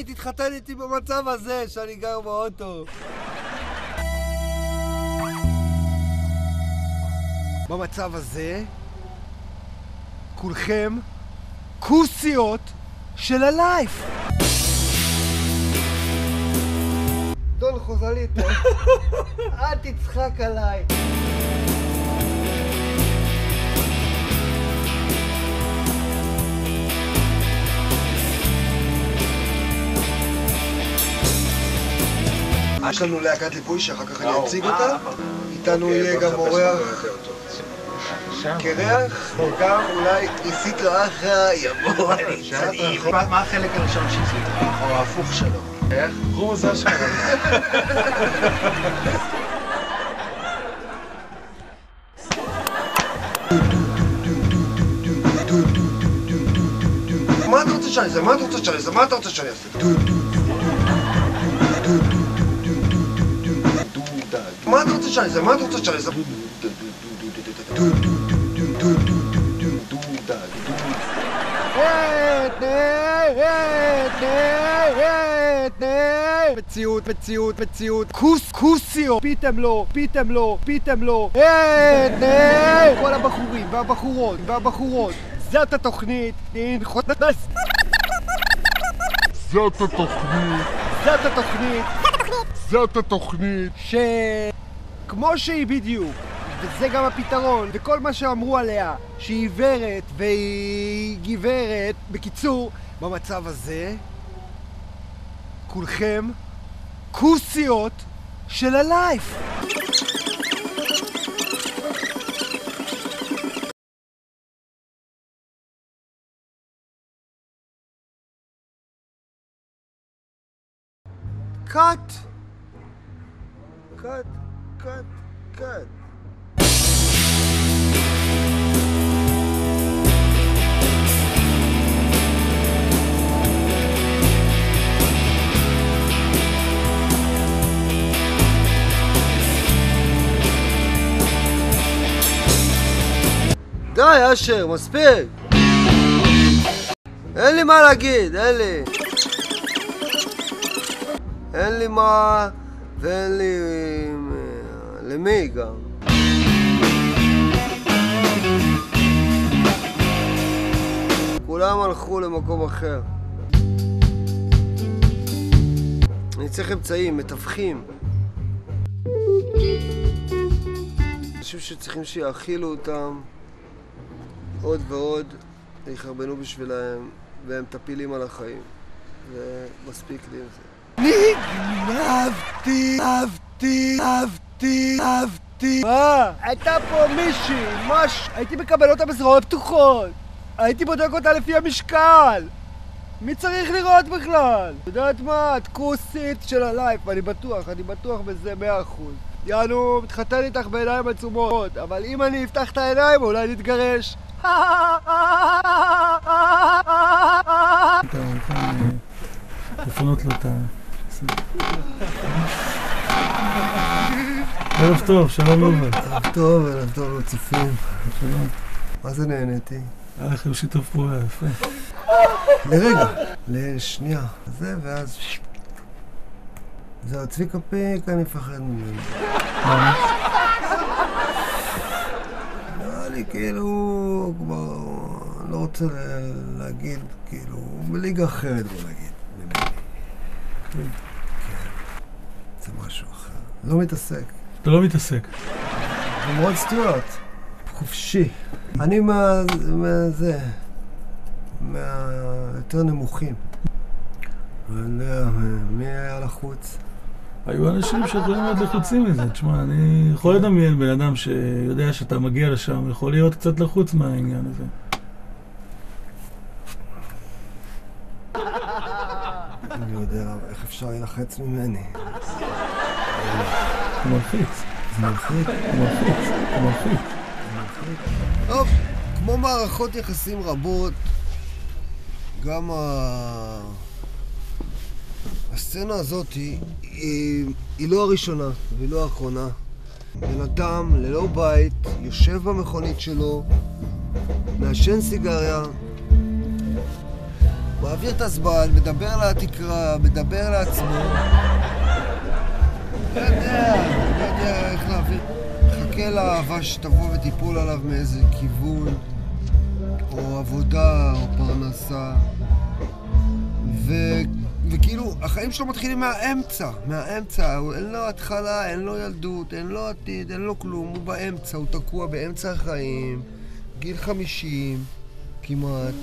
תתחתן איתי במצב הזה שאני גר באוטו. במצב הזה, כולכם כוסיות של הלייף. דון חוזליטו, אל תצחק עליי. יש לנו להקת ליפוי שאחר כך אני אציג אותה. איתנו יהיה גם אורח קרח, גם אולי ניסית לו אחר, יבוא, אני צעיר. מה החלק הראשון שעשית? או ההפוך שלו? איך? רוזה שלו. מה אתה רוצה שאני אעשה? מה אתה רוצה שאני אעשה? מה אתה רוצה שאני אעשה? מה אתה רוצה שאני אעשה? מה אתה רוצה שאני אעשה? מציאות, מציאות, מציאות. כוסיו. פיתם לו, פיתם לו, פיתם לו. כל הבחורים והבחורות והבחורות. זאת התוכנית. זאת התוכנית. זאת התוכנית. זאת התוכנית. כמו שהיא בדיוק. וזה גם הפתרון, וכל מה שאמרו עליה, שהיא עיוורת והיא גברת, בקיצור, במצב הזה, כולכם כוסיות של הלייף. קאט! קאט, קאט, קאט. די, אשר, מספיק! אין לי מה להגיד, אין לי. אין לי מה, ואין לי... למי גם. כולם הלכו למקום אחר. אני צריך אמצעים, מתווכים. אנשים שצריכים שיאכילו אותם עוד ועוד, יחרבנו בשבילהם, והם טפילים על החיים. ומספיק לי עם זה. אהבתי. מה? הייתה פה מישהי, הייתי מקבל אותה בזרועות פתוחות. הייתי בודק אותה לפי המשקל. מי צריך לראות בכלל? את יודעת מה? את כוסית של הלייף, אני בטוח בזה 100%. יאנו, מתחתן איתך בעיניים עצומות, אבל אם אני אפתח את העיניים אולי נתגרש. לפנות לו את ה... ערב טוב, שלום לובל. ערב טוב לצופים. שלום. מה זה נהניתי? היה לכם שיתוף פעולה יפה. לרגע, לשנייה. זה ואז... זה צביקה פיק, אני מפחד ממנו. מה? נראה לי כאילו... כבר... לא רוצה להגיד, כאילו... בליגה אחרת בוא נגיד. כן. זה משהו אחר. לא מתעסק. אתה לא מתעסק. למרות סטוארט. חופשי. אני מהזה. מהיותר נמוכים. אני יודע, מי היה לחוץ? היו אנשים שיכולים להיות לחוצים מזה. תשמע, אני יכול לדמיין בן אדם שיודע שאתה מגיע לשם, יכול להיות קצת לחוץ מהעניין הזה. אני יודע איך אפשר ללחץ ממני. הוא מלחיץ. זה מלחיץ. הוא מלחיץ. טוב, כמו מערכות יחסים רבות, גם הסצנה הזאת היא לא הראשונה והיא לא האחרונה. בן אדם ללא בית, יושב במכונית שלו, מעשן סיגריה, מעביר את הזמן, מדבר לתקרה, מדבר לעצמו. לא יודע איך להעביר. מחכה לאהבה שתבוא ותיפול עליו מאיזה כיוון, או עבודה, או פרנסה. וכאילו, החיים שלו מתחילים מהאמצע. אין לו התחלה, אין לו ילדות, אין לו עתיד, אין לו כלום. הוא באמצע, הוא תקוע באמצע החיים. גיל 50, כמעט.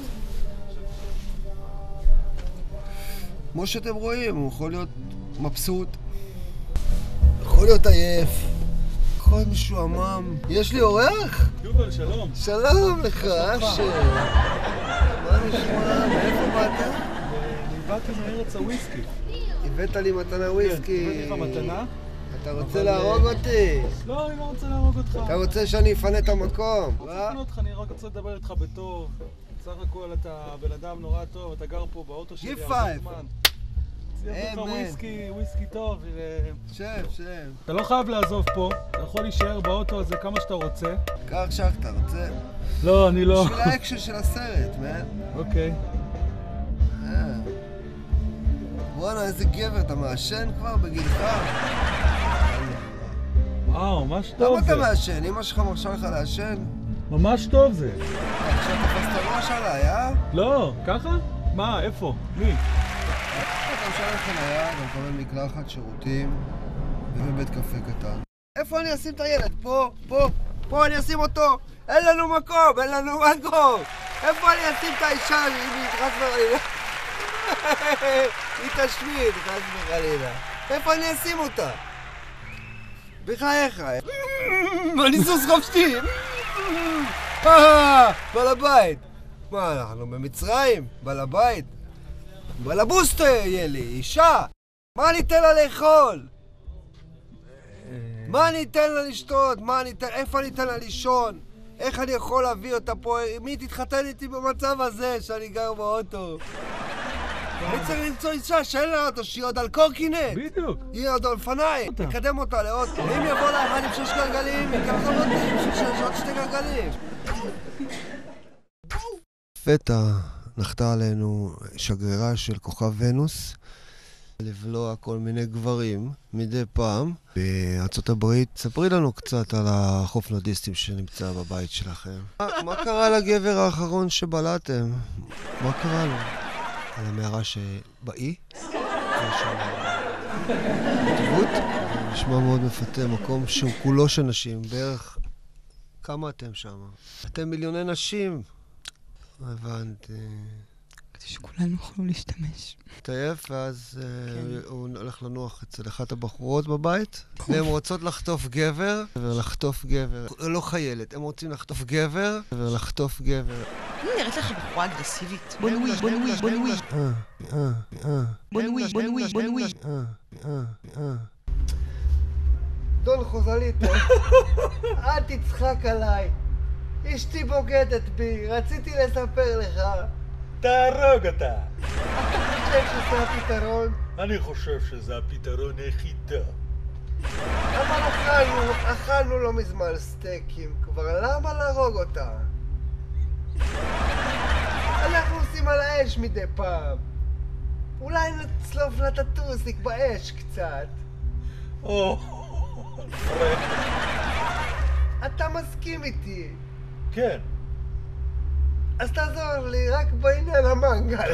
כמו שאתם רואים, הוא יכול להיות מבסוט. יכול להיות עייף. יכול להיות משועמם. יש לי אורח? יובל, שלום. שלום לך, אשר. מה נשמע? מאיפה באת? באתי מארץ הוויסקי. הבאת לי מתנה וויסקי. הבאתי לך מתנה. אתה רוצה להרוג אותי? לא, אני לא רוצה להרוג אותך. אתה רוצה שאני אפנה את המקום? לא רוצה לפנות אותך, אני רק רוצה לדבר איתך בטוב. סך הכל אתה בן אדם נורא טוב, אתה גר פה באוטו שלי הרבה זמן. ציירתי לך וויסקי טוב. שב. אתה לא חייב לעזוב פה, אתה יכול להישאר באוטו הזה כמה שאתה רוצה. קח שחטה, רוצה? לא, אני לא. בשביל האקשן של הסרט, מן. אוקיי. וואלה, איזה גבר, אתה מעשן כבר בגילך? וואו, ממש טוב למה זה. אתה מעשן? אמא שלך מרשה לך לעשן? ממש טוב זה. עכשיו תפסת ראש עליי, אה? לא, ככה? מה, איפה? מי? אתה משלם חניה, אתה מקבל מקלחת, שירותים ובבית קפה קטן. איפה אני אשים את הילד? פה אני אשים אותו! אין לנו מקום! איפה אני אשים את האישה? היא חס וחלילה. היא תשמיד, חס וחלילה. איפה אני אשים אותה? בחייך. אני סוס חופשי! בעל הבית! מה, אנחנו במצרים? בעל הבית? בעל הבוסטר יהיה לי, אישה! מה אני אתן לה לאכול? מה אני אתן לה לשתות? איפה אני אתן לה לישון? איך אני יכול להביא אותה פה? מי תתחתן איתי במצב הזה שאני גר באוטו? אני צריך למצוא אישה שאין לה אוטו, שהיא עוד על קורקינט. בדיוק. היא עוד על אופניים. נקדם אותה לאוטו. אם יבוא לה אחד עם 6 גלגלים, ייקח אותי עם עוד 2 גלגלים. לפתע נחתה עלינו שגרירה של כוכב ונוס לבלוע כל מיני גברים מדי פעם בארצות הברית. ספרי לנו קצת על החוף נודיסטים שנמצא בבית שלכם. מה קרה לגבר האחרון שבלעתם? מה קרה לו? על המערה שבאי? בטבות? נשמע מאוד מפתה, מקום שהוא כולו של נשים. בערך כמה אתם שם? אתם מיליוני נשים. הבנתי. כדי שכולנו יוכלו להשתמש. תעייף, ואז הוא הולך לנוח אצל אחת הבחורות בבית, והן רוצות לחטוף גבר, לא חיילת, הם רוצים לחטוף גבר, ולחטוף גבר. אני נראית לך בחורה אגרסיבית. בוא נוי. דון חוזליטו, אל תצחק עליי. אשתי בוגדת בי, רציתי לספר לך. תהרוג אותה. אתה חושב שזה הפתרון? אני חושב שזה הפתרון היחידה. אבל אכלנו לא מזמן סטייקים כבר, למה להרוג אותה? אנחנו עושים על האש מדי פעם. אולי נצלוף לטטוסיק באש קצת. אתה מסכים איתי? כן. אז תעזור לי רק בעניין המנגל.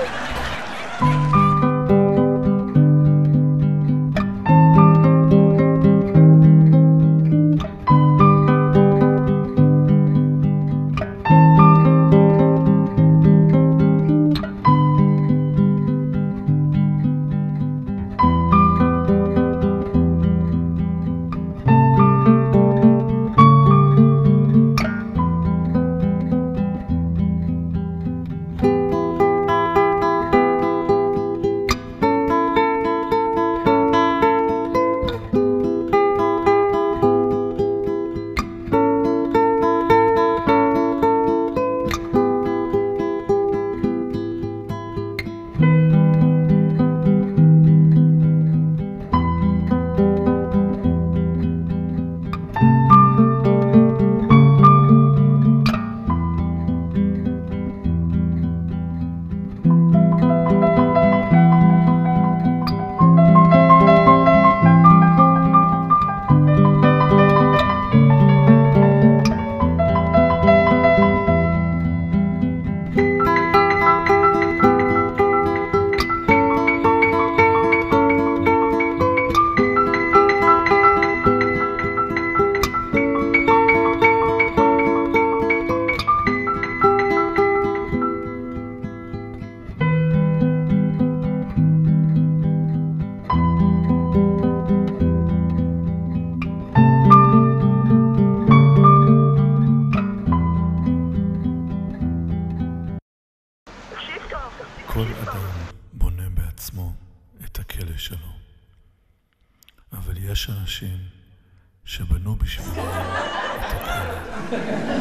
כל אדם בונה בעצמו את הכלא שלו, אבל יש אנשים שבנו בשבילם את הכלא.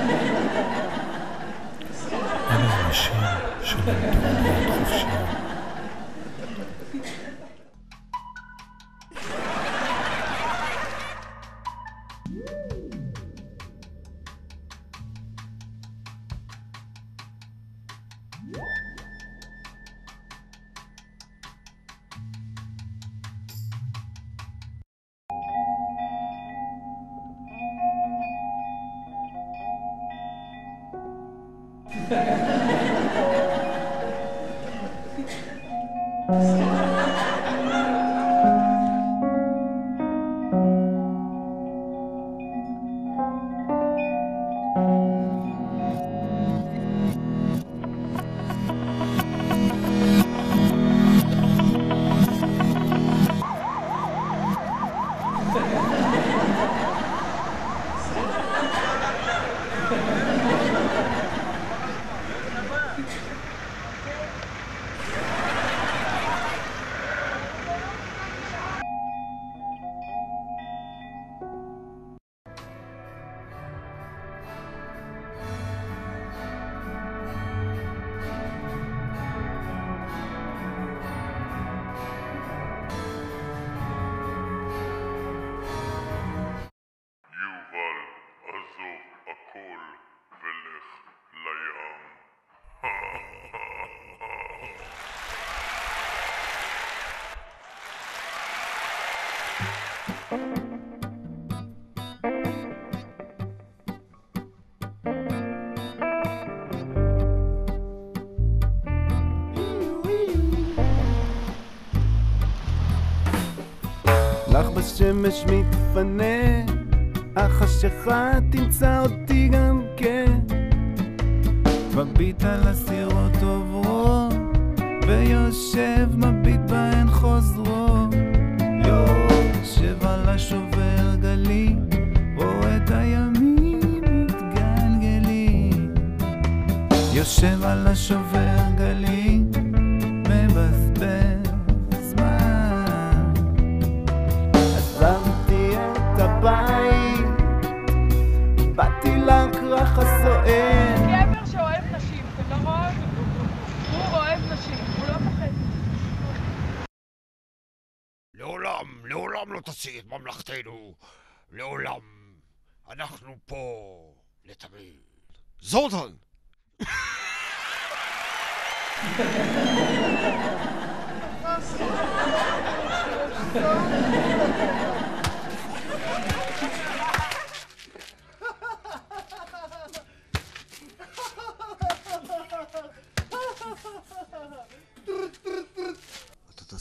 אלה אנשים שלמדו להיות חופשיים. לך בשמש מתפנה, החשיכה תמצא אותי גם כן. מביט על הסירות עוברות, ויושב מביט בהן חוזרות. יושב על השובר גלי, רואה את הימים מתגלגלים. יושב על השובר גלי, מבזבז זמן. עזבתי את הבית, באתי לכרך הסוער. גבר שאוהב נשים, נכון? הוא אוהב נשים, הוא לא פחד. לעולם לא תשיא את ממלכתנו. לעולם. אנחנו פה לתמיד. זולטן!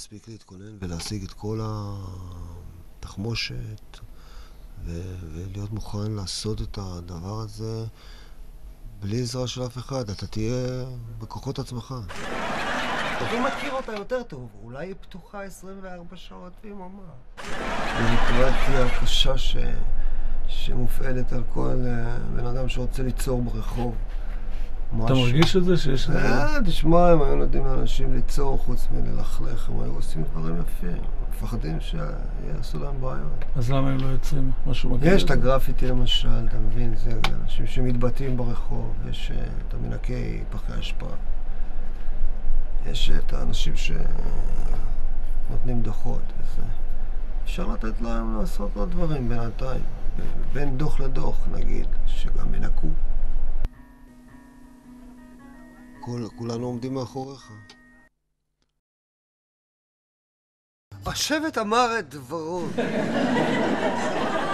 מספיק להתכונן ולהשיג את כל התחמושת ולהיות מוכן לעשות את הדבר הזה בלי עזרה של אף אחד. אתה תהיה בכוחות עצמך. אתה מכיר אותה יותר טוב, אולי היא פתוחה 24 שעות ביממה. הסיטואציה הקשה שמופעלת על כל בן אדם שרוצה ליצור ברחוב. אתה מרגיש את זה שיש... תשמע, הם היו נותנים לאנשים ליצור חוץ מללכלך, הם היו עושים דברים יפים, מפחדים שיעשו להם בעיות. אז למה הם לא יוצרים משהו מגיע? יש את הגרפיטי למשל, אתה מבין, זה אנשים שמתבטאים ברחוב, יש את המנקי פחי השפעה, יש את האנשים שנותנים דוחות וזה. אפשר לתת להם לעשות עוד דברים בינתיים, בין דוח לדוח נגיד, שגם ינקו. כולנו עומדים מאחוריך. השבט אמר את דברו.